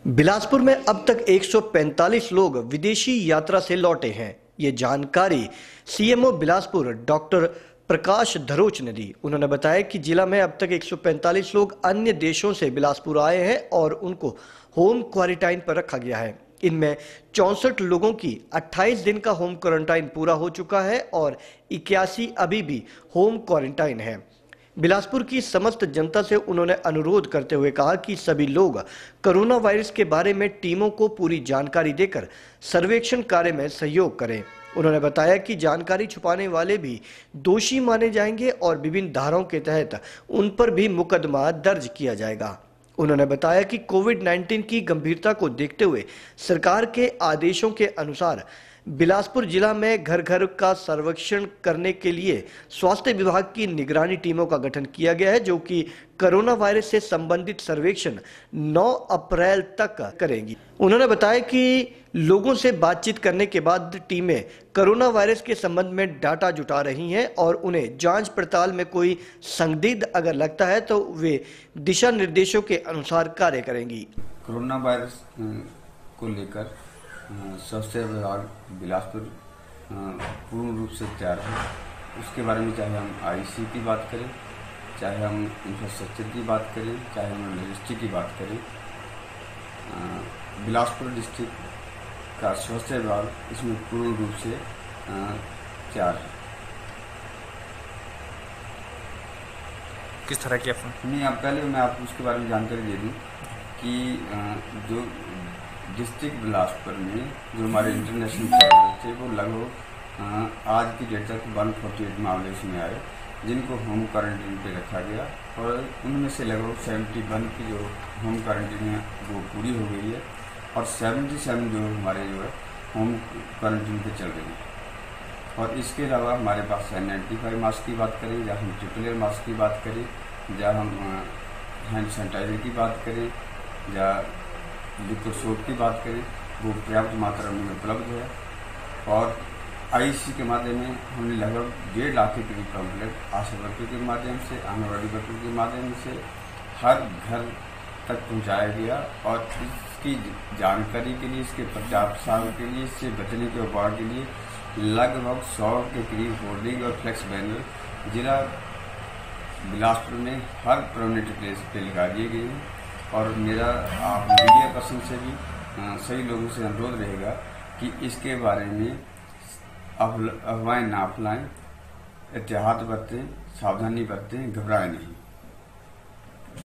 बिलासपुर में अब तक 145 लोग विदेशी यात्रा से लौटे हैं। ये जानकारी सीएमओ बिलासपुर डॉक्टर प्रकाश धरोच ने दी। उन्होंने बताया कि जिला में अब तक 145 लोग अन्य देशों से बिलासपुर आए हैं और उनको होम क्वारंटाइन पर रखा गया है। इनमें 64 लोगों की 28 दिन का होम क्वारंटाइन पूरा हो चुका है और 81 अभी भी होम क्वारंटाइन है। बिलासपुर की समस्त जनता से उन्होंने अनुरोध करते हुए कहा कि सभी लोग कोरोना वायरस के बारे में टीमों को पूरी जानकारी देकर सर्वेक्षण कार्य में सहयोग करें। उन्होंने बताया कि जानकारी छुपाने वाले भी दोषी माने जाएंगे और विभिन्न धाराओं के तहत उन पर भी मुकदमा दर्ज किया जाएगा। उन्होंने बताया कि कोविड-19 की गंभीरता को देखते हुए सरकार के आदेशों के अनुसार बिलासपुर जिला में घर घर का सर्वेक्षण करने के लिए स्वास्थ्य विभाग की निगरानी टीमों का गठन किया गया है, जो कि कोरोना वायरस से संबंधित सर्वेक्षण 9 अप्रैल तक करेंगी। उन्होंने बताया कि लोगों से बातचीत करने के बाद टीमें कोरोना वायरस के संबंध में डाटा जुटा रही हैं और उन्हें जांच पड़ताल में कोई संदिग्ध अगर लगता है तो वे दिशा निर्देशों के अनुसार कार्य करेंगी। कोरोना वायरस को लेकर स्वास्थ्य विभाग बिलासपुर पूर्ण रूप से तैयार है। उसके बारे में चाहे हम आईसी की बात करें, चाहे हम इंफ्रास्ट्रक्चर की बात करें, चाहे हम लॉजिस्टिक की बात करें, बिलासपुर डिस्ट्रिक्ट का स्वास्थ्य विभाग इसमें पूर्ण रूप से तैयार है। किस तरह की नहीं, अब पहले मैं आपको उसके बारे में जानकारी दे दूं कि जो डिस्ट्रिक्ट बिलासपुर में जो हमारे इंटरनेशनल ट्रैवलर थे वो लगभग आज की डेट तक 148 मामले इसमें आए, जिनको होम क्वारंटीन पे रखा गया और उनमें से लगभग 71 की जो होम क्वारंटीन है वो पूरी हो गई है और 77 जो हमारे जो है होम क्वारंटीन पे चल रही है। और इसके अलावा हमारे पास N95 मास्क की बात करें, या हम ट्रिपल एयर मास्क की बात करें, या हम हैंड सैनिटाइजर की बात करें, या लिक्विड सोप की बात करें, वो पर्याप्त मात्रा में उपलब्ध है। और आईसी के माध्यम में हमने लगभग 1.5 लाख के करीब पम्पलेट आशा वर्कर के माध्यम से, आंगनबाड़ी वर्कर के माध्यम से हर घर तक पहुंचाया गया। और इसकी जानकारी के लिए, इसके प्रचार प्रसार के लिए, इससे बचने के उपाय के लिए लगभग 100 के करीब होर्डिंग और फ्लेक्स बैनर जिला बिलासपुर में हर प्रोमिनेंट प्लेस पे लगा दिए गए हैं। और मेरा आप मीडिया पर्सन से भी सभी लोगों से अनुरोध रहेगा कि इसके बारे में अफवाहें ना फैलाएं, एहतियात बरतें, सावधानी बरतें, घबराएं नहीं।